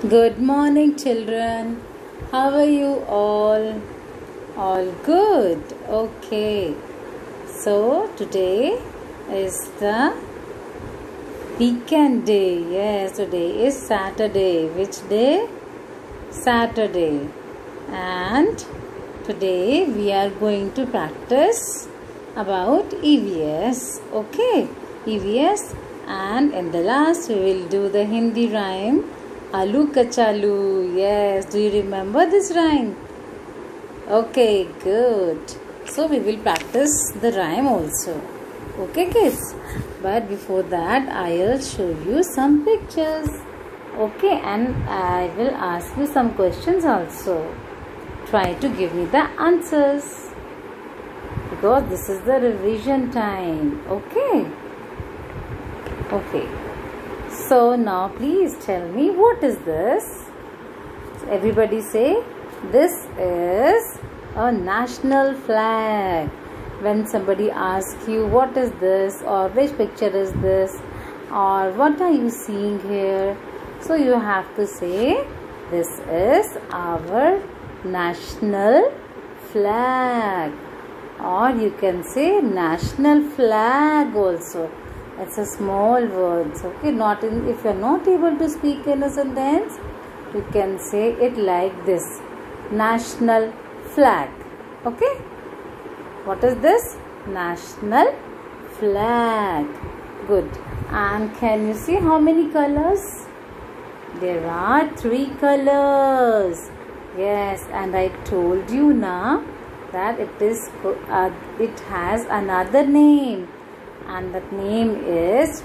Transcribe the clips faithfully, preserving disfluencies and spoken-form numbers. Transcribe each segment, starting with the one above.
Good morning, children. How are you all? All good. Okay. So, today is the weekend day. Yes, today is Saturday. Which day? Saturday. And today we are going to practice about E V S. Okay. E V S. And in the last we will do the Hindi rhyme. Alu kachalu. Yes. Do you remember this rhyme? Okay, good. So we will practice the rhyme also. Okay, kids. But before that, I'll show you some pictures. Okay, and I will ask you some questions also. Try to give me the answers. Because this is the revision time. Okay. Okay. So now please tell me, what is this? So everybody say, this is a national flag. When somebody asks you what is this, or which picture is this, or what are you seeing here, so you have to say this is our national flag, or you can say national flag also. It's a small words, okay? Not in, if you are not able to speak in a sentence, you can say it like this: national flag. Okay? What is this? National flag. Good. And can you see how many colors? There are three colors. Yes, and I told you now that it is uh, it has another name. And that name is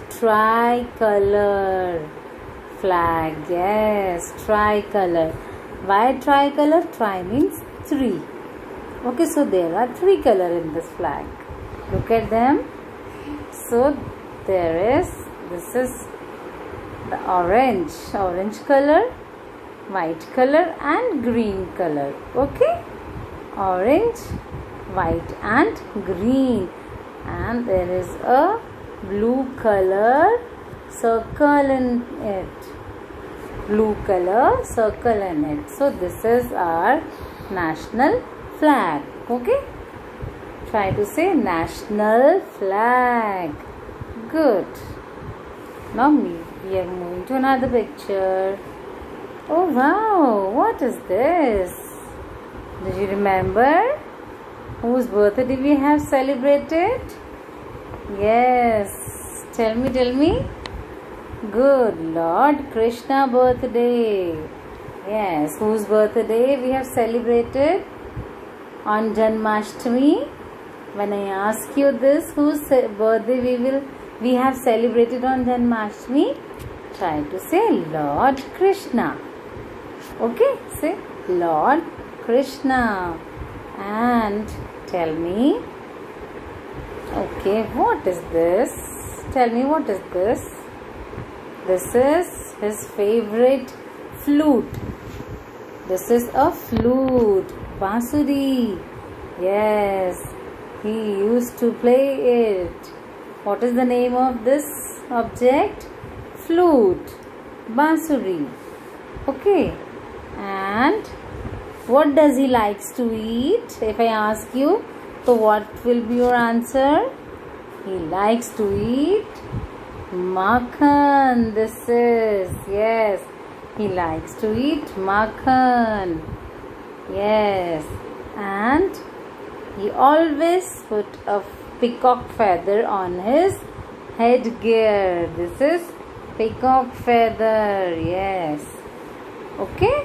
tricolor flag. Yes, tricolor. Why tricolor? Tri means three. Okay, so there are three colors in this flag. Look at them. So there is, this is the orange, orange color, white color and green color. Okay, orange, white and green. And there is a blue color circle in it. Blue color circle in it. So this is our national flag. Okay? Try to say national flag. Good. Now we are moving to another picture. Oh wow! What is this? Did you remember whose birthday we have celebrated? Yes. Tell me, tell me. Good. Lord Krishna birthday. Yes. Whose birthday we have celebrated? On Janmashtami. When I ask you this, whose birthday we will we have celebrated on Janmashtami? Try to say Lord Krishna. Okay? Say Lord Krishna. And tell me, okay, what is this? Tell me, what is this? This is his favorite flute. This is a flute, bansuri. Yes, he used to play it. What is the name of this object? Flute, bansuri. Okay, and what does he likes to eat? If I ask you, so what will be your answer? He likes to eat makhan. This is, yes, he likes to eat makhan. Yes, and he always put a peacock feather on his headgear. This is peacock feather. Yes. Okay.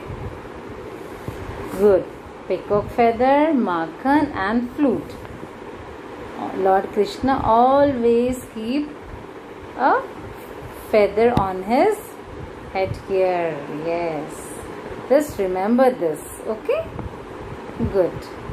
Good. Peacock feather, makhan and flute. Lord Krishna always keep a feather on his headgear. Yes. Just remember this. Okay? Good.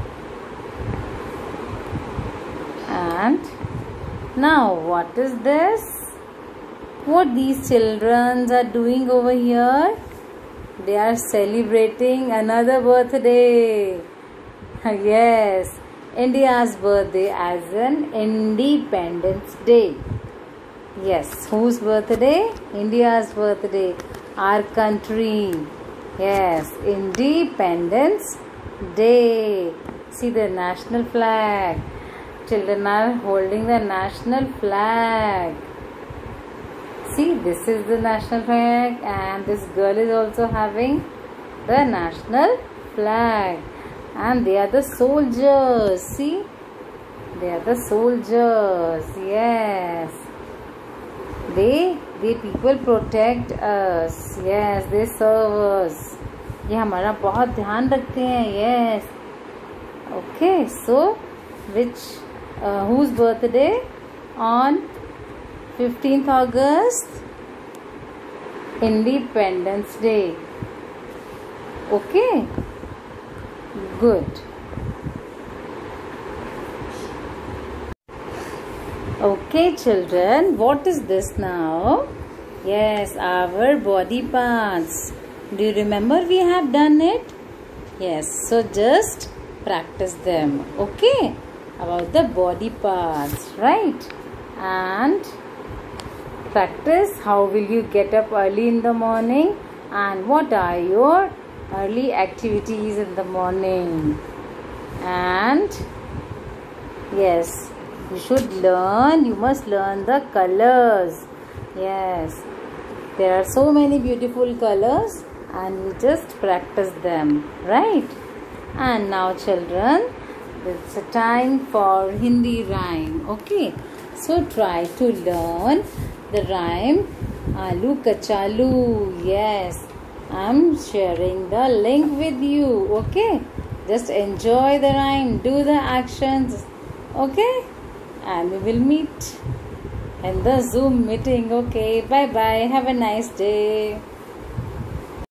And now what is this? What these children are doing over here? They are celebrating another birthday. Yes, India's birthday as an Independence Day. Yes, whose birthday? India's birthday. our country. Yes, Independence Day. See the national flag. Children are holding the national flag. See, this is the national flag, and this girl is also having the national flag. And they are the soldiers. See, they are the soldiers. Yes, they they people protect us. Yes, they serve us. ये हमारा बहुत ध्यान रखते हैं. Yes. Okay, so which uh, whose birthday on fifteenth August? Independence Day. Okay, good. Okay, children, what is this now? Yes, our body parts. Do you remember we have done it? Yes, so just practice them. Okay, about the body parts, right? And practice how will you get up early in the morning and what are your early activities in the morning. And yes, you should learn, you must learn the colors. Yes, there are so many beautiful colors and you just practice them, right? And now children, it's a time for Hindi rhyme. Okay, so try to learn the rhyme Aloo Kachalu. Yes, I'm sharing the link with you. Okay, just enjoy the rhyme, do the actions. Okay, and we will meet in the Zoom meeting. Okay, bye bye, have a nice day.